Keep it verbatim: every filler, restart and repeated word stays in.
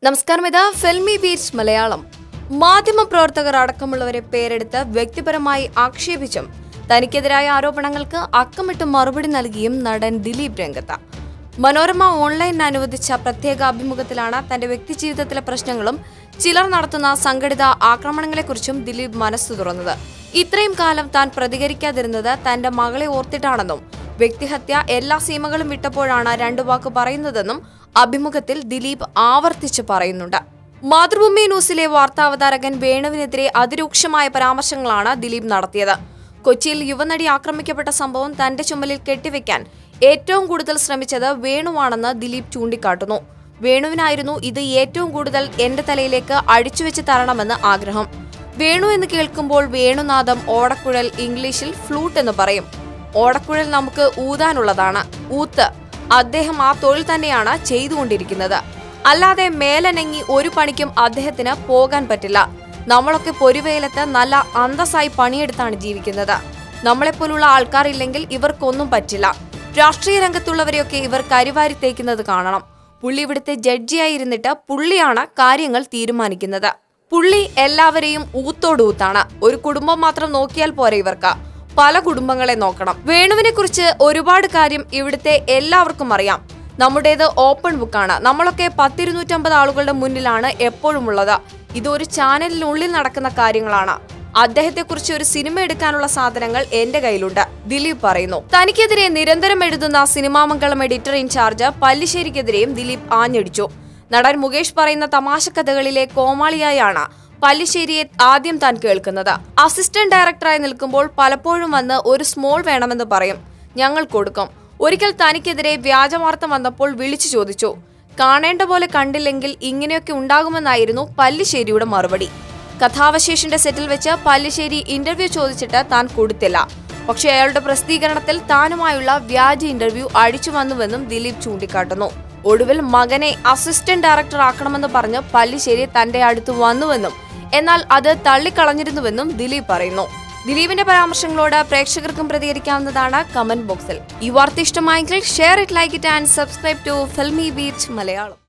നമസ്കാരം, ഇത് ഫിൽമിബീറ്റ് മലയാളം. മാധ്യമപ്രവർത്തകർ അടക്കമുള്ളവരെ പേരെടുത്ത് വ്യക്തിപരമായി ആക്ഷേപിച്ചും തനിക്കെതിരായ ആരോപണങ്ങൾക്ക് അക്കമിട്ട് മറുപടി നൽകിയും നടൻ ദിലീപ് രംഗത്ത്. മനോരമ ഓൺലൈനിന് അനുവദിച്ച പ്രത്യേക അഭിമുഖത്തിലാണ് തന്റെ വ്യക്തിജീവിതത്തിലെ പ്രശ്നങ്ങളും ചിലർ നടത്തുന്ന സംഘടിത ആക്രമണങ്ങളെക്കുറിച്ചും ദിലീപ് മനസ്സു തുറന്നത്. ഇത്രയും കാലം താൻ പ്രതികരിക്കാതിരുന്നത് തന്റെ മകളെ ഓർത്തിട്ടാണെന്നും വ്യക്തിഹത്യ എല്ലാ സീമകളും വിട്ടപ്പോഴാണ് രണ്ടു വാക്ക് പറയുന്നതെന്നും അഭിമുഖത്തിൽ ദിലീപ് ആവർത്തിച്ച് പറയുന്നുണ്ട്. മാതൃഭൂമി ന്യൂസിലെ വാർത്താവതാരകൻ വേണുവിനെതിരെ അതിരൂക്ഷമായ പരാമർശങ്ങളാണ് ദിലീപ് നടത്തിയത്. കൊച്ചിയിൽ യുവനടി ആക്രമിക്കപ്പെട്ട സംഭവം തന്റെ ചുമലിൽ കെട്ടിവെക്കാൻ ഏറ്റവും കൂടുതൽ ശ്രമിച്ചത് വേണുവാണെന്ന് ദിലീപ് ചൂണ്ടിക്കാട്ടുന്നു. വേണുവിനായിരുന്നു ഇത് ഏറ്റവും കൂടുതൽ എന്റെ തലയിലേക്ക് അടിച്ചുവെച്ച് തരണമെന്ന് ആഗ്രഹം. വേണു എന്ന് കേൾക്കുമ്പോൾ വേണുനാദം, ഓടക്കുഴൽ, ഇംഗ്ലീഷിൽ ഫ്ലൂട്ട് എന്ന് പറയും. ഓടക്കുഴൽ നമുക്ക് ഊതാനുള്ളതാണ്, ഊത്ത്. അദ്ദേഹം ആ തൊഴിൽ തന്നെയാണ് ചെയ്തുകൊണ്ടിരിക്കുന്നത്. അല്ലാതെ മേലനങ്ങി ഒരു പണിക്കും അദ്ദേഹത്തിന് പോകാൻ പറ്റില്ല. നമ്മളൊക്കെ പൊരുവേലത്ത് നല്ല അന്തസ്സായി പണിയെടുത്താണ് ജീവിക്കുന്നത്. നമ്മളെപ്പോലുള്ള ആൾക്കാരില്ലെങ്കിൽ ഇവർക്കൊന്നും പറ്റില്ല. രാഷ്ട്രീയ രംഗത്തുള്ളവരെയൊക്കെ ഇവർ കരിവാരി തേക്കുന്നത് കാണണം. പുള്ളി ഇവിടുത്തെ ജഡ്ജിയായിരുന്നിട്ട് പുള്ളിയാണ് കാര്യങ്ങൾ തീരുമാനിക്കുന്നത്. പുള്ളി എല്ലാവരെയും ഊത്തോടൂത്താണ്. ഒരു കുടുംബം മാത്രം നോക്കിയാൽ പോരെ ഇവർക്ക്, പല കുടുംബങ്ങളെ നോക്കണം. വേണുവിനെ കുറിച്ച് ഒരുപാട് കാര്യം ഇവിടുത്തെ എല്ലാവർക്കും അറിയാം. നമ്മുടേത് ഓപ്പൺ ബുക്കാണ്. നമ്മളൊക്കെ പത്തിരുന്നൂറ്റമ്പത് ആളുകളുടെ മുന്നിലാണ് എപ്പോഴും ഉള്ളത്. ഇതൊരു ചാനലിനുള്ളിൽ നടക്കുന്ന കാര്യങ്ങളാണ്. അദ്ദേഹത്തെക്കുറിച്ച് ഒരു സിനിമ എടുക്കാനുള്ള സാധനങ്ങൾ എന്റെ കയ്യിലുണ്ട്, ദിലീപ് പറയുന്നു. തനിക്കെതിരെ നിരന്തരം എഴുതുന്ന സിനിമാമംഗളം എഡിറ്റർ ഇൻചാർജ് പല്ലിശ്ശേരിക്കെതിരെയും ദിലീപ് ആഞ്ഞടിച്ചു. നടൻ മുകേഷ് പറയുന്ന തമാശ കഥകളിലെ കോമാളിയായാണ് പല്ലിശ്ശേരിയെ ആദ്യം താൻ കേൾക്കുന്നത്. അസിസ്റ്റന്റ് ഡയറക്ടറായി നിൽക്കുമ്പോൾ പലപ്പോഴും വന്ന് ഒരു സ്മോൾ വേണമെന്ന് പറയും. ഞങ്ങൾ കൊടുക്കും. ഒരിക്കൽ തനിക്കെതിരെ വ്യാജവാർത്ത വന്നപ്പോൾ വിളിച്ചു ചോദിച്ചു. കാണേണ്ട പോലെ കണ്ടില്ലെങ്കിൽ ഇങ്ങനെയൊക്കെ ഉണ്ടാകുമെന്നായിരുന്നു പല്ലിശ്ശേരിയുടെ മറുപടി. കഥാവശേഷിന്റെ സെറ്റിൽ വെച്ച് പല്ലിശ്ശേരി ഇന്റർവ്യൂ ചോദിച്ചിട്ട് താൻ കൊടുത്തില്ല. പക്ഷെ അയാളുടെ പ്രസിദ്ധീകരണത്തിൽ താനുമായുള്ള വ്യാജ ഇന്റർവ്യൂ അടിച്ചു വന്നുവെന്നും ദിലീപ് ചൂണ്ടിക്കാട്ടുന്നു. ഒടുവിൽ മകനെ അസിസ്റ്റന്റ് ഡയറക്ടർ ആക്കണമെന്ന് പറഞ്ഞ് പല്ലിശ്ശേരി തന്റെ അടുത്ത് വന്നുവെന്നും എന്നാൽ അത് തള്ളിക്കളഞ്ഞിരുന്നുവെന്നും ദിലീപ് പറയുന്നു. ദിലീപിന്റെ പരാമർശങ്ങളോട് പ്രേക്ഷകർക്കും പ്രതികരിക്കാവുന്നതാണ് കമന്റ് ബോക്സിൽ. ഈ വാർത്ത ഇഷ്ടമായെങ്കിൽ share it, like it and subscribe to Filmibeat Malayalam.